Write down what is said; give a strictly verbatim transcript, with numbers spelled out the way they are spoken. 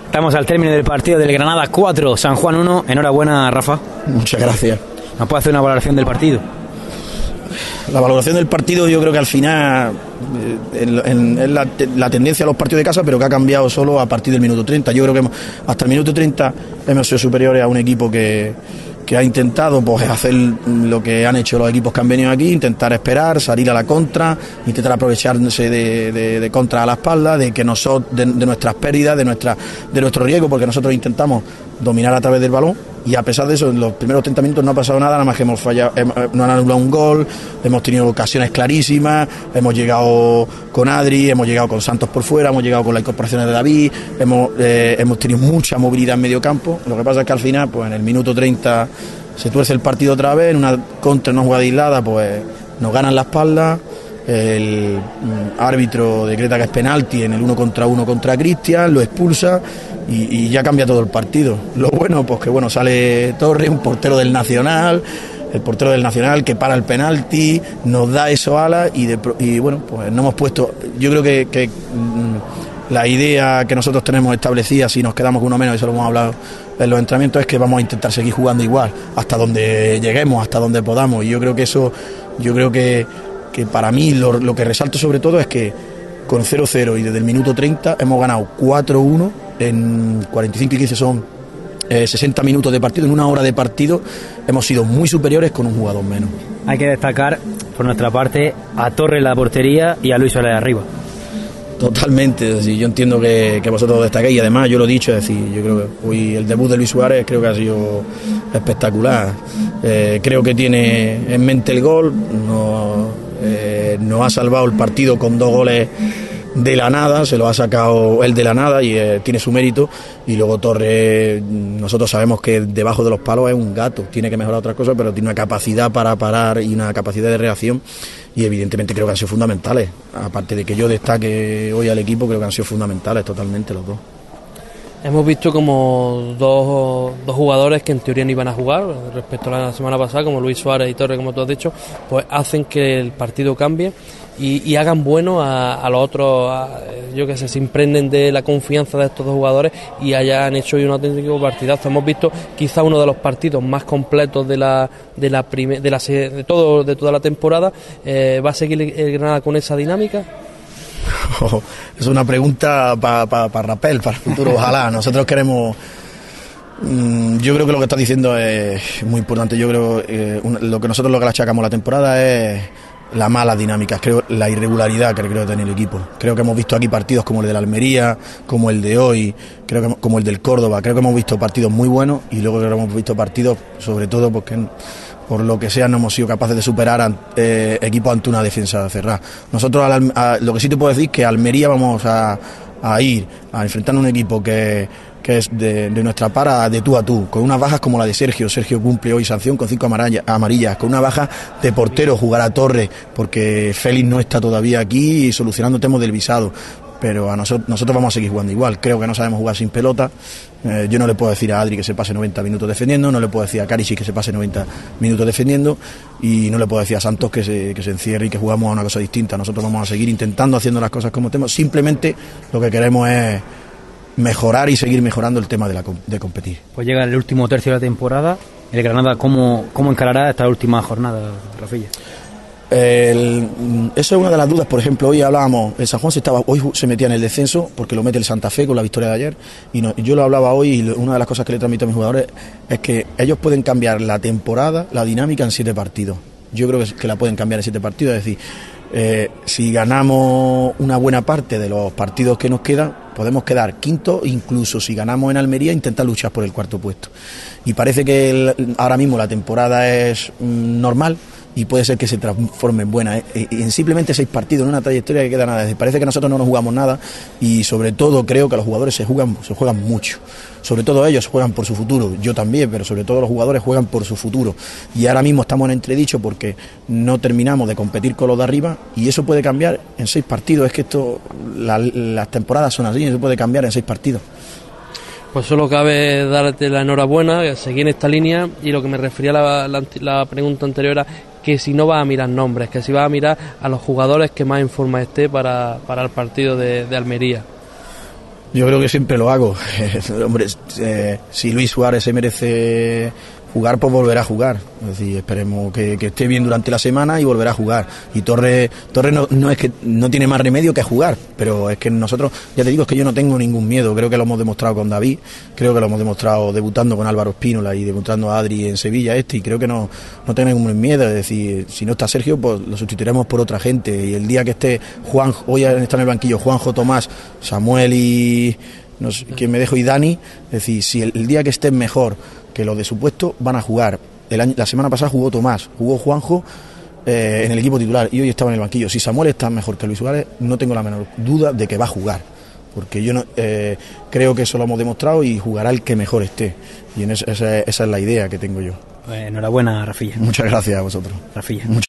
Estamos al término del partido del Granada cuatro, San Juan uno. Enhorabuena, Rafa. Muchas gracias. ¿Nos puede hacer una valoración del partido? La valoración del partido, yo creo que al final eh, es la, la tendencia a los partidos de casa, pero que ha cambiado solo a partir del minuto treinta. Yo creo que hemos, hasta el minuto treinta hemos sido superiores a un equipo que, que ha intentado pues, hacer lo que han hecho los equipos que han venido aquí, intentar esperar, salir a la contra, intentar aprovecharse de, de, de contra a la espalda, de que nosotros, de, de nuestras pérdidas, de nuestra, de nuestro riesgo, porque nosotros intentamos dominar a través del balón. Y a pesar de eso, en los primeros treinta minutos no ha pasado nada, nada más que hemos fallado, hemos, no han anulado un gol, hemos tenido ocasiones clarísimas, hemos llegado con Adri, hemos llegado con Santos por fuera, hemos llegado con las incorporaciones de David, hemos, eh, hemos tenido mucha movilidad en medio campo. Lo que pasa es que al final, pues en el minuto treinta se tuerce el partido otra vez, en una contra, en una jugada aislada, pues nos ganan la espalda. El árbitro decreta que es penalti en el uno contra uno contra Cristian, lo expulsa y, y ya cambia todo el partido. Lo bueno, pues que bueno, sale Torres, un portero del Nacional, el portero del Nacional que para el penalti, nos da eso alas y, de, y bueno, pues no hemos puesto, yo creo que, que mmm, la idea que nosotros tenemos establecida, si nos quedamos con uno menos, eso lo hemos hablado en los entrenamientos, es que vamos a intentar seguir jugando igual, hasta donde lleguemos, hasta donde podamos, y yo creo que eso, yo creo que que para mí lo, lo que resalto sobre todo es que con cero cero y desde el minuto treinta hemos ganado cuatro uno, en cuarenta y cinco y quince son eh, sesenta minutos de partido, en una hora de partido hemos sido muy superiores con un jugador menos. Hay que destacar por nuestra parte a Torres en la portería y a Luis Suárez arriba. Totalmente, es decir, yo entiendo que, que vosotros destaquéis y además yo lo he dicho, es decir, yo creo que hoy el debut de Luis Suárez creo que ha sido espectacular, eh, creo que tiene en mente el gol, no, eh, nos ha salvado el partido con dos goles de la nada, se lo ha sacado él de la nada y eh, tiene su mérito. Y luego Torres, nosotros sabemos que debajo de los palos es un gato, tiene que mejorar otras cosas, pero tiene una capacidad para parar y una capacidad de reacción y evidentemente creo que han sido fundamentales, aparte de que yo destaque hoy al equipo, creo que han sido fundamentales totalmente los dos. Hemos visto como dos, dos jugadores que en teoría no iban a jugar respecto a la semana pasada, como Luis Suárez y Torres, como tú has dicho, pues hacen que el partido cambie y, y hagan bueno a, a los otros, a, yo que sé, se imprenden de la confianza de estos dos jugadores y hayan hecho hoy un auténtico partidazo. Hemos visto quizá uno de los partidos más completos de la de la prime, de la de todo de toda la temporada. Eh, ¿Va a seguir el Granada con esa dinámica? Oh, es una pregunta para pa, pa Rapel, para el futuro, ojalá. Nosotros queremos, mmm, yo creo que lo que estás diciendo es muy importante. Yo creo eh, un, lo que nosotros lo que le achacamos la temporada es la mala dinámica, creo la irregularidad que creo tener el equipo. Creo que hemos visto aquí partidos como el de la Almería, como el de hoy, creo que como el del Córdoba. Creo que hemos visto partidos muy buenos y luego creo que hemos visto partidos, sobre todo porque por lo que sea no hemos sido capaces de superar a, eh, equipos ante una defensa cerrada. Nosotros a la, a, lo que sí te puedo decir es que a Almería vamos a, a ir a enfrentar a un equipo que, que es de, de nuestra para de tú a tú, con unas bajas como la de Sergio. Sergio cumple hoy sanción con cinco amarillas, amarillas con una baja de portero, jugar a Torres porque Félix no está todavía aquí y solucionando temas del visado. Pero a nosotros, nosotros vamos a seguir jugando igual. Creo que no sabemos jugar sin pelota. Eh, yo no le puedo decir a Adri que se pase noventa minutos defendiendo, no le puedo decir a Carici que se pase noventa minutos defendiendo y no le puedo decir a Santos que se, que se encierre y que jugamos a una cosa distinta. Nosotros vamos a seguir intentando, haciendo las cosas como tenemos. Simplemente lo que queremos es mejorar y seguir mejorando el tema de, la, de competir. Pues llega el último tercio de la temporada. El Granada, ¿cómo, cómo encarará esta última jornada, Rafilla? El, eso es una de las dudas. Por ejemplo, hoy hablábamos, el San Juan se estaba, hoy se metía en el descenso porque lo mete el Santa Fe con la victoria de ayer y no, yo lo hablaba hoy y una de las cosas que le transmito a mis jugadores es que ellos pueden cambiar la temporada, la dinámica en siete partidos. Yo creo que, que la pueden cambiar en siete partidos, es decir, eh, si ganamos una buena parte de los partidos que nos quedan, podemos quedar quinto, incluso si ganamos en Almería intentar luchar por el cuarto puesto. Y parece que el, ahora mismo la temporada es mm, normal y puede ser que se transforme en buena, ¿eh? En simplemente seis partidos, en una trayectoria que queda nada. Parece que nosotros no nos jugamos nada y sobre todo creo que los jugadores se juegan, se juegan mucho. Sobre todo ellos juegan por su futuro, yo también, pero sobre todo los jugadores juegan por su futuro. Y ahora mismo estamos en entredicho porque no terminamos de competir con los de arriba y eso puede cambiar en seis partidos. Es que esto, la, las temporadas son así, eso puede cambiar en seis partidos. Pues solo cabe darte la enhorabuena, seguir en esta línea y lo que me refería a la, la, la pregunta anterior era que si no vas a mirar nombres, que si vas a mirar a los jugadores que más en forma esté para, para el partido de, de Almería. Yo creo que siempre lo hago. Hombre, eh, si Luis Suárez se merece jugar, pues volverá a jugar. Es decir, esperemos que, que esté bien durante la semana y volverá a jugar. Y Torres, Torres no, no es que no tiene más remedio que jugar, pero es que nosotros, ya te digo, es que yo no tengo ningún miedo. Creo que lo hemos demostrado con David, creo que lo hemos demostrado debutando con Álvaro Espínola y debutando a Adri en Sevilla este, y creo que no, no tengo ningún miedo. Es decir, si no está Sergio, pues lo sustituiremos por otra gente. Y el día que esté Juan, hoy está en el banquillo Juanjo, Tomás, Samuel y no sé, quién me dejo, y Dani, es decir, si el, el día que estén mejor que los de su puesto, van a jugar. El año, la semana pasada jugó Tomás, jugó Juanjo eh, en el equipo titular y hoy estaba en el banquillo. Si Samuel está mejor que Luis Suárez, no tengo la menor duda de que va a jugar, porque yo no, eh, creo que eso lo hemos demostrado y jugará el que mejor esté, y en eso, esa, esa es la idea que tengo yo. Pues enhorabuena, Rafilla. Muchas gracias a vosotros. Rafilla. Muchas